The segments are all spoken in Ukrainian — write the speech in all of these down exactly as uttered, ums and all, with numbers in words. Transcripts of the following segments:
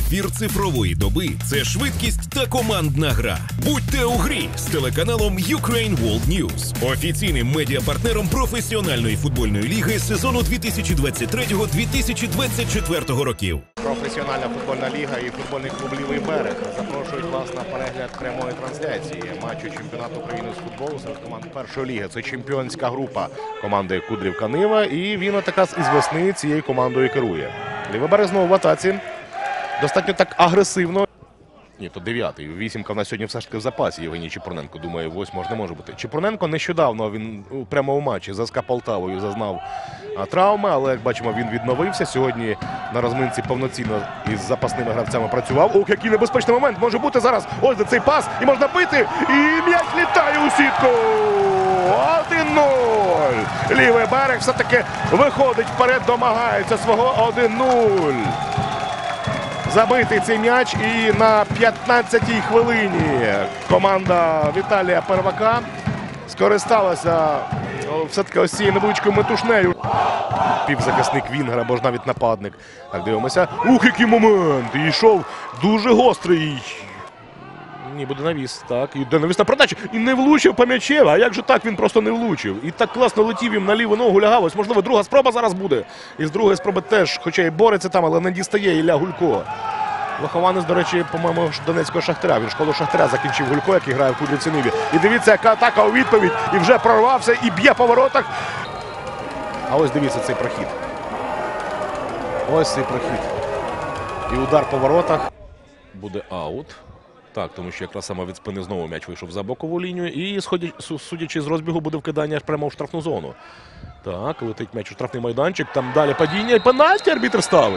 Ефір цифрової доби – це швидкість та командна гра. Будьте у грі з телеканалом Ukraine World News, офіційним медіапартнером професіональної футбольної ліги сезону дві тисячі двадцять третього - дві тисячі двадцять четвертого років. Професіональна футбольна ліга і футбольний клуб «Лівий берег» запрошують вас на перегляд прямої трансляції матчу чемпіонату України з футболу серед команд першої ліги. Це чемпіонська група команди Кудрівка-Нива, і він якраз із весни цією командою керує. «Лівий берег» знову в атаці. Достатньо так агресивно. Ні, то дев'ятий. Вісімка в нас сьогодні все ж таки в запасі. Євгеній Чепурненко, думаю, восьмого ж не може бути. Чепурненко нещодавно, він прямо у матчі за СКА Полтавою зазнав а, травми, але, як бачимо, він відновився. Сьогодні на розминці повноцінно із запасними гравцями працював. Ох, який небезпечний момент може бути зараз. Ось де цей пас, і можна бити. І м'яч літає у сітку. один нуль. «Лівий берег» все-таки виходить вперед, домагається свого один нуль. Забитий цей м'яч, і на п'ятнадцятій хвилині команда Віталія Первака скористалася все-таки ось цією невеличкою метушнею. Півзахисник Вінгер або ж навіть нападник. Так, дивимося. Ух, який момент! І йшов дуже гострий. Ні, буде навіс. Так, іде навіс на передачу. І не влучив по м'ячеві. А як же так він просто не влучив? І так класно летів їм на ліву ногу, лягав. Ось, можливо, друга спроба зараз буде. І з другої спроби теж, хоча і бореться там, але не дістає Ілля Гулько. Вихованець, до речі, по-моєму, Донецького Шахтаря. Він школу Шахтаря закінчив Гулько, який грає в Кудрівці-Ниві. І дивіться, яка атака у відповідь. І вже прорвався, і б'є по воротах. А ось дивіться цей прохід. Ось цей прохід. І удар по воротах. Буде аут. Так, тому що якраз саме від спини знову м'яч вийшов за бокову лінію. І, судячи з розбігу, буде вкидання аж прямо в штрафну зону. Так, летить м'яч у штрафний майданчик. Там далі падіння. І пенальті арбітр ставить.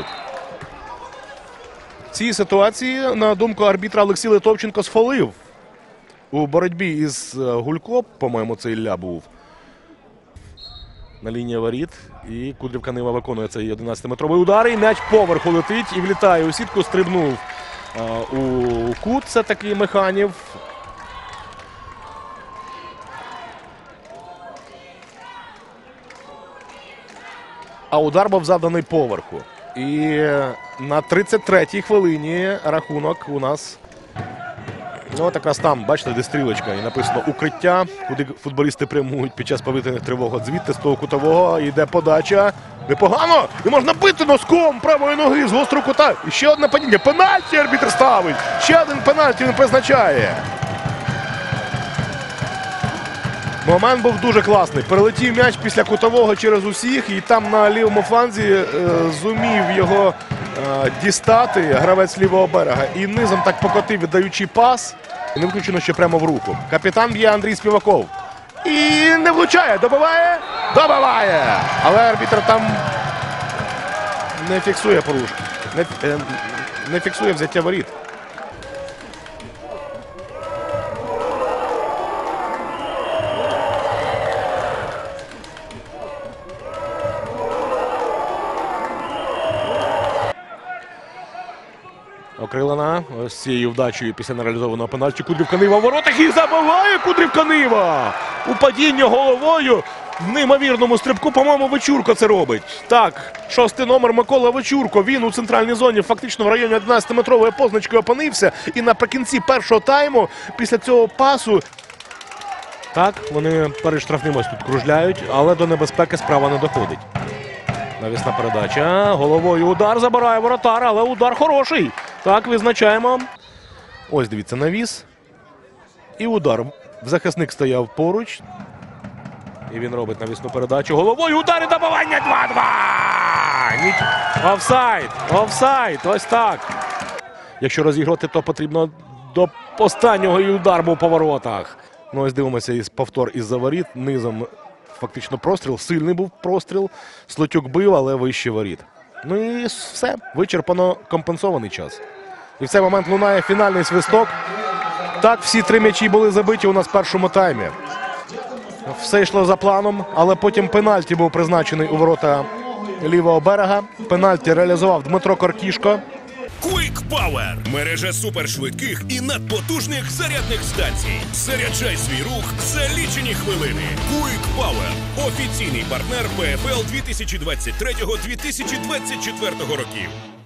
В цій ситуації, на думку арбітра, Олексій Литовченко сфолив. У боротьбі із Гулько, по-моєму, це Ілля був. На лінії воріт. І Кудрівка-Нива виконує цей одинадцятиметровий удар. І м'яч поверху летить і влітає у сітку, стрибнув у кут. Це такий Механів. А удар був заданий поверху. І на тридцять третій хвилині рахунок у нас. Ну, от якраз там, бачите, де стрілочка. І написано «Укриття», куди футболісти прямують під час повітряних тривог. От звідти, з того кутового, йде подача. Непогано! І можна бити носком правої ноги з гострого кута. І ще одне падіння. Пенальті арбітр ставить. Ще один пенальті він призначає. Момент був дуже класний. Перелетів м'яч після кутового через усіх. І там на лівому фланзі е, зумів його е, дістати гравець лівого берега. І низом так покотив, віддаючи пас. І не виключено, що прямо в руку. Капітан б'є Андрій Співаков. І не влучає. Добиває? Добиває! Але арбітр там не фіксує порушення. Не, е, не фіксує взяття воріт. Окрилена ось цією вдачею після нереалізованого пенальті. Кудрівка-Нива в воротах і забиває Кудрівка-Нива! У падіння головою в неймовірному стрибку, по-моєму, Вечурко це робить. Так, шостий номер Микола Вечурко. Він у центральній зоні фактично в районі одинадцятиметрової позначки опинився. І наприкінці першого тайму, після цього пасу, так, вони перед штрафним ось тут кружляють, але до небезпеки справа не доходить. Навісна передача. Головою удар забирає воротар, але удар хороший. Так, визначаємо. Ось, дивіться, навіс. І удар. Захисник стояв поруч. І він робить навісну передачу. Головою удар і добивання два-два! Офсайд! Офсайд! Ось так. Якщо розіграти, то потрібно до останнього, і удар був по воротах. Ну, ось дивимося із повтор із-за воріт. Низом фактично простріл. Сильний був простріл. Слотюк бив, але вище воріт. Ну і все. Вичерпано компенсований час. І в цей момент лунає фінальний свисток. Так, всі три м'ячі були забиті у нас в першому таймі. Все йшло за планом, але потім пенальті був призначений у ворота лівого берега. Пенальті реалізував Дмитро Коркішко. Quick Power – мережа супершвидких і надпотужних зарядних станцій. Заряджай свій рух за лічені хвилини. Quick Power – офіційний партнер Пе Еф Ел дві тисячі двадцять третього - дві тисячі двадцять четвертого років.